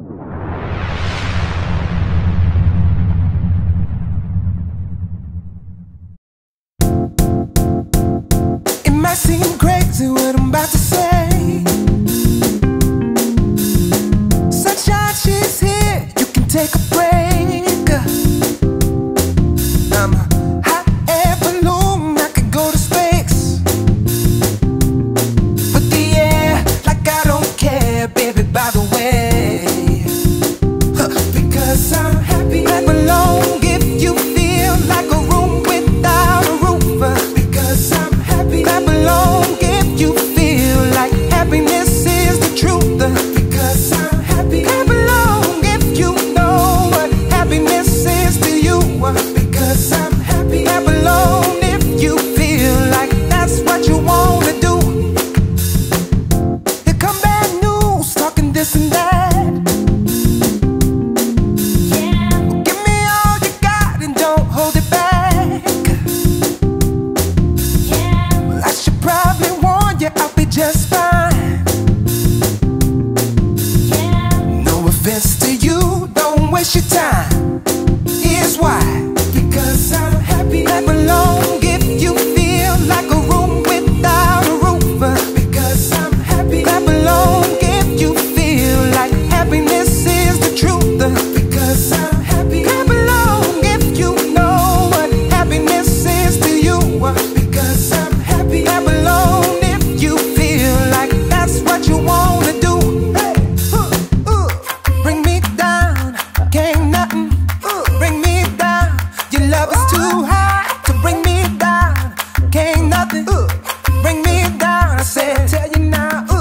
It might seem crazy what I'm about to say. Sunshine, she's here, you can take a break. I'm a hot air balloon, I could go to space. Put the air like I don't care, baby, by the way. Because I'm happy, clap along if you feel like a room without a roof. Because I'm happy, clap along if you feel like happiness is the truth. Because I'm happy, clap along if you know what happiness is to you. Because I'm happy, clap along if you feel like that's what you wanna do. Here come bad news, talking this and that. Give me all you got and don't hold it back. Well, I should probably warn you, I'll be just fine. No offense to you, don't waste your time. Here's why. Because I'm happy, clap along if you feel like a room without a roof. Because I'm happy, clap along if you feel like happiness is the truth. Because I'm happy, clap along if you know what happiness is to you. Because I'm happy, clap along if you feel like that's what you wanna do. Hey, bring me down, can't nothing bring me down. Your love is too high to bring me down, can't nothing bring me down. I said, tell you now.